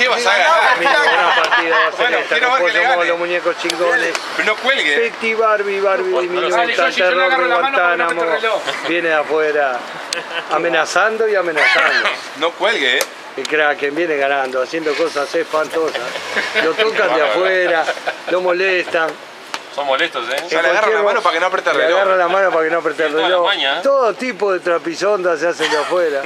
¿Qué vas a ganar? Mira, una partida va a ser Bueno, esta. quiero ver que le Somos gane. los muñecos chingones. Pero no cuelgue. Petty, Barbie, Diminuta, el Yoshi, yo le terror agarro de la mano para que no Guantánamo. te reloj. Viene de afuera, amenazando y amenazando. No cuelgue, El Kraken viene ganando, haciendo cosas espantosas. Lo tocan de afuera, lo molestan. Son molestos, Ya le agarra la mano para que no apriete el Le reloj. agarra la mano para que no apriete el Tiene toda reloj. la maña, ¿eh? Todo tipo de trapisondas se hacen de afuera.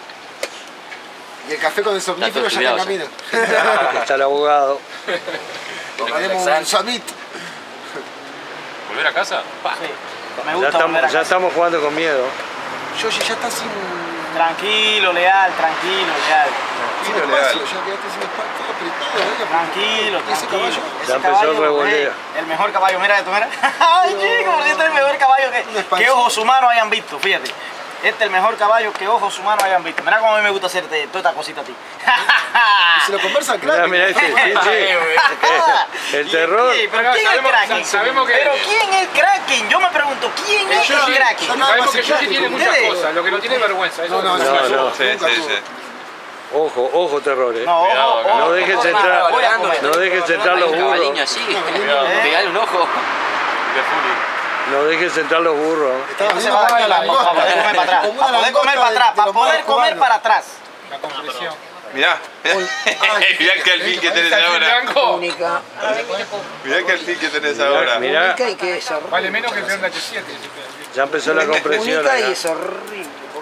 Y el café con el somnífero ya está en camino. Está el abogado. Tomaremos un summit. ¿Volver a casa? Me gusta volver a Ya casa. estamos jugando con miedo. Yoshi ya está sin Tranquilo, leal, tranquilo, leal. espacio, ya quedaste sin espacio, todo apretado. Tranquilo, ¿Y ese tranquilo. caballo? Ya empezó el revoleo. El mejor caballo, mira esto, mira. Ay, chico, este es el mejor caballo que ojos humanos hayan visto, fíjate. Este es el mejor caballo que ojos humanos hayan visto. Mira cómo a mí me gusta hacerte toda esta cosita a ti. Y se lo conversa al Mira, Kraken. mira ese, sí. El terror. Sí, pero ¿quién es el Kraken? sabemos que- Pero ¿quién es el Kraken? Yo me pregunto, ¿quién es el Kraken? Sabemos que Yoshi tiene muchas ¿Ustedes? cosas, lo que no tiene es vergüenza. Eso No, es no, lo que- No, no. Sí, sí, sí. Ojo, terror, No, Cuidado, ojo, acá. ojo, No dejes ojo, entrar- voy a comer. no dejes entrar los burros. Cabaliño así, pegale un ojo. De Fury. No dejes entrar los burros. Estaba No se viendo va a como una bailar, para langosta. poder comer para atrás. Como Para una poder comer langosta para atrás, de para los poder malos comer cubanos. para atrás. La compresión. Mirá. Mirá que alfil que tenés ¿Ese ahora. blanco? Única. Mirá que alfil que tenés ahora. Mirá, Única y que es horrible. Vale menos que el peón de H7. ya empezó la compresión Única y acá. es horrible.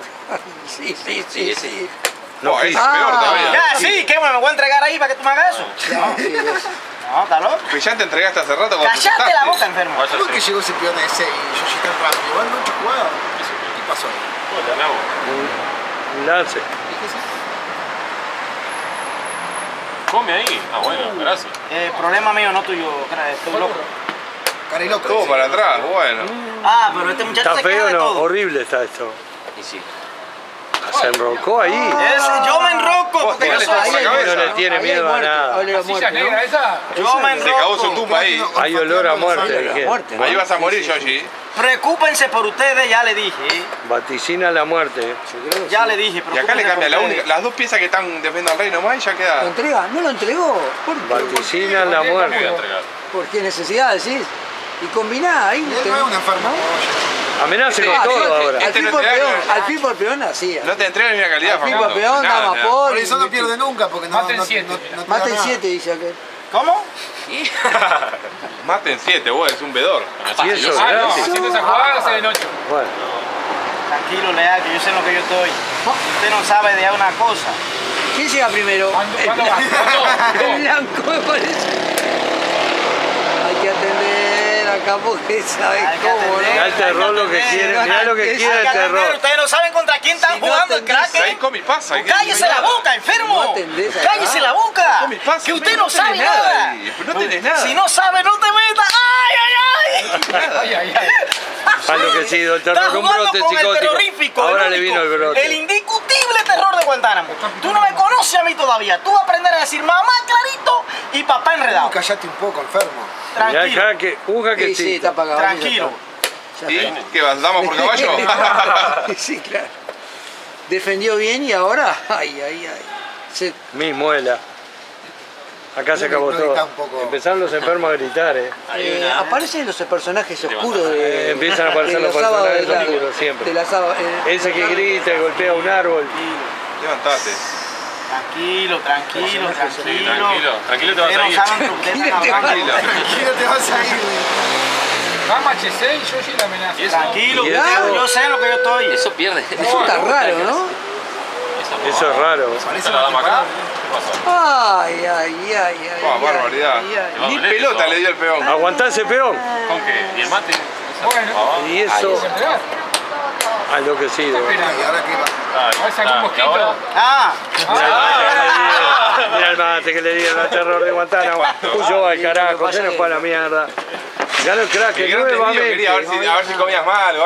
Sí. No, es Ah. peor todavía. Ya, sí, ¿qué? ¿Me voy a entregar ahí para que tú me hagas eso? No, está loco. Pues ya te entregaste hace rato cuando te Callate la asustaste. boca, enfermo. Vaya a ¿Cómo es que ser. llegó ese peón de 6 y Yoshi tan rápido? ¿Van mucho jugado? ¿Qué pasó? Hola, Nabo. Un lance. Come ahí. Ah, bueno, gracias. Problema mío, no tuyo, estoy loco. Cara y loco. Todo dice. para atrás, bueno. Ah, pero este muchacho ¿Está se queja feo o de no? todo. Horrible está esto. Y sí. Se enrocó ahí. Yo me enroco porque yo Vos soy tenés la así. cabeza. No le tiene miedo a nada. Olor a ¿La silla muerte, negra ¿no? esa? Yo me Se cagó su enroco. tumba ahí. Hay olor a muerte, dije. Muerte, ¿no? Ahí vas a morir, Yoshi. Preocúpense por ustedes, ya le dije. Vaticina la muerte. Ya le dije, Y acá le preocúpense cambia por ustedes. las dos piezas que están defendiendo al rey nomás y ya ¿Lo queda. entrega? ¿No lo entregó? ¿Por qué? Vaticina la Voy a muerte. entregar. ¿Por qué necesidad decís? Y combiná ahí. Él no es un enfermo. Amenace con Ah, todo fíjate, ahora. Al Este fin no por te da peón, nada. al fin por peón así. No te entregan ni una calidad, Al fin por Facundo. peón, Nada, dama nada. por. Por eso no pierde nunca, porque no Maten 7. te da Maten nada. 7, dice aquel. ¿Cómo? Maten 7, vos, es un vedor. Y eso, Ah, no, gratis. haciendo esa jugada se en 8. Bueno, Tranquilo, leal, que yo sé en lo que yo estoy. Usted no sabe de una cosa. ¿Quién llega primero? ¿Cuándo va? El blanco me parece. Hay que atender acá porque sabe Hay que cómo, atender. mirá el terror lo que quiere, mirá lo que quiere el terror. Ustedes no saben contra quién están Si no jugando el atendés, Ahí Kraken. come y pasa. ¡Cállese la boca, enfermo! No atendés acá. ¡Cállese la boca! come y pasa. Que usted no sabe tenés nada. ahí. No tenés nada. Si no sabe, no te metas. ¡Ay, ay, ay! Ay, ay, ay. Ha enloquecido el terror, Estás un jugando brote con el psicótico. terrorífico, Ahora el le único, vino el brote. el indiscutible terror de Guantánamo. Tú no me conoces a mí todavía. Tú vas a aprender a decir mamá clarito y papá enredado. Cállate un poco, enfermo. Mirá el Tranquilo, jaque, un Sí, sí, jaquecito. está apagado. tranquilo. ¿Y qué vas? ¿Damos por caballo? Sí, claro. Defendió bien y ahora. Ay, ay, ay. Se- Mi muela. Acá se acabó No, todo. está un poco- Empezaron los enfermos a gritar, aparecen los personajes oscuros de. Empiezan a aparecer de los sábados personajes de la- oscuros siempre. De la sábado, Ese que grita y golpea un árbol. Levantate. Tranquilo, tranquilo, Sí, tranquilo. tranquilo. Tranquilo te vas Ustedes a no ir. saben lo que ustedes están hablando. Tranquilo, te vas a ir, güey. Gama H6, Yoshi la amenaza. ¿Y eso? Tranquilo, Y ustedes, eso- yo sé en lo que yo estoy. Eso pierde. Eso está raro, ¿no? Eso es raro. ¿Esta la dama acá? ¿Qué pasa? Ay, ay, ay, ay. Oh, ay, barbaridad. ay, ay. Va Ni doler pelota eso. le dio el peón. Aguantá ese peón. ¿Con qué? ¿Y el mate? Bueno, Y eso, entregar. enloquecido. Ay, ahora qué va. A ver, saca un mosquito. Ah, Mira el mate que le dieron al terror de Guantánamo. Huyó al carajo, se nos fue a la mierda. Ganó el crack El gran tendido nuevamente. quería a ver si comías mal o